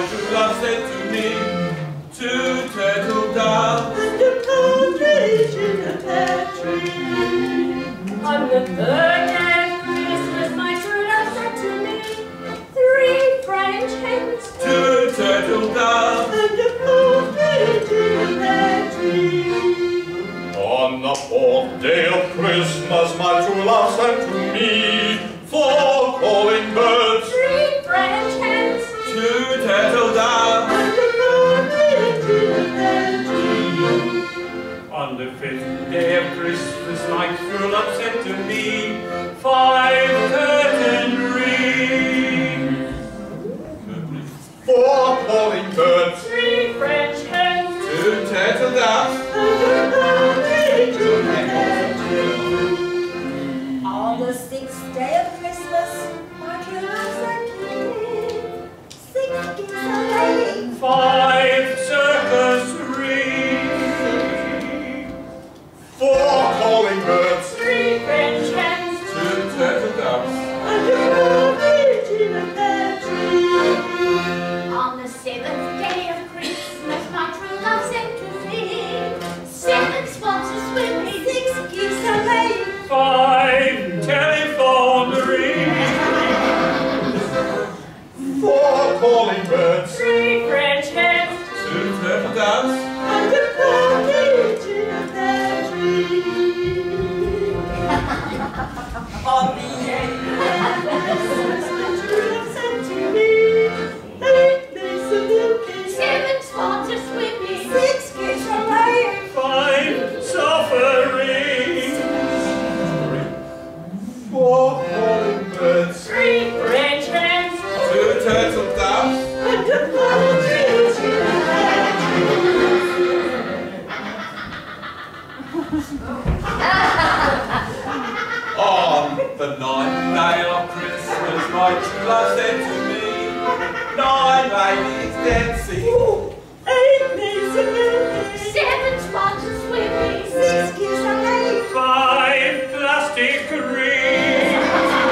true love sent to me. 2 turtle doves and a partridge in a pear tree. On the 3rd day of Christmas, my true love sent to me 3 French hens, 2 turtle doves and a partridge in a pear tree. On the 4th day of Christmas, my true love sent to me 4 calling birds, 3 French hens, 2 turtle doves And a partridge in a pear tree. On the 5th day of Christmas, my true love sent to me 5 curtain rings. 4 calling birds, 3 French hens, 2 turtle doves And a partridge in a pear tree. On the 6th day of Christmas, my true love sent to me 6 geese a-laying, 5 circus rings. 4 calling birds, 3 French hens, 2 turtle doves And a partridge in a pear tree. On the 7th day of Christmas, my true love sent to me 7 swans a-swimming, 6 geese a-laying, 5 telephone rings. 4 calling birds, 3 French hens, 2 turtle doves And a partridge in a pear tree. on the 8th Christmas, my true love sent to me 8 days of milking, 7 swans a-swimming, 6 geese a-laying, 5 sufferings. 4 calling birds, 3 French hens, 2 turtle doves and a partridge in a pear On the 9th day of Christmas, my true love sent to me 9 ladies dancing, 8 days of milking, 7 swans a-swimming, 6 geese a-laying, 5 plastic rings.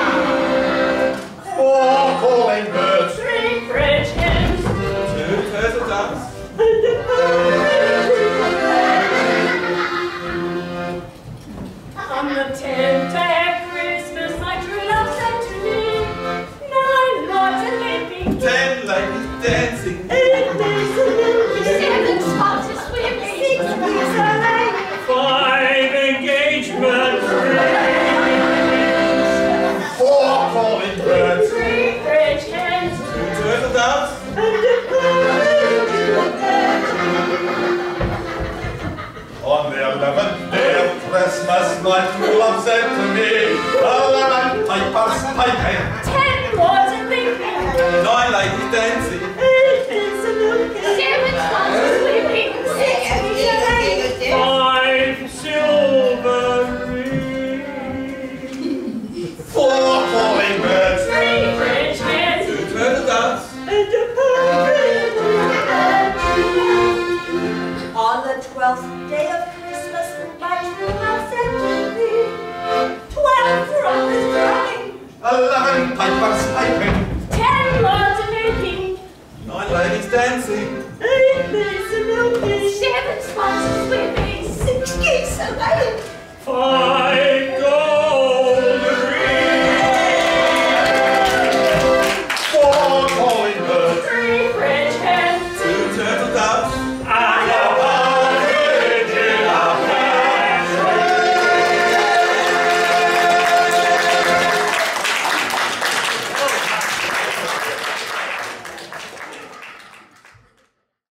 4 calling birds, 3 French hens, 2 turtle doves and a partridge in a pear On the 10th day of Christmas, my true love sent to me 9 lords a-leaping, 10 ladies dancing, tree. 8 days of milking, 7 swans a-swimming, 6 geese a-laying, 5 engagement rings. 4 calling birds, 3 French hens, 2 turtle doves and a partridge in a pear tree. On the 11th day of Christmas, my true love sent to me 11 pipers piping, 10 lords a-leaping, 9 ladies dancing, 8 days of milking, 7 swans a-swimming, 6 geese a-laying, 5 silver rings. 4 calling birds, 3 French hens, 2 turtle doves and a partridge in a pear tree. on the 12th day of Christmas, my true love sent to me 12 drummers drumming, 11 pipers piping, 10 lords a-leaping, 9 ladies dancing, 8 days of milking,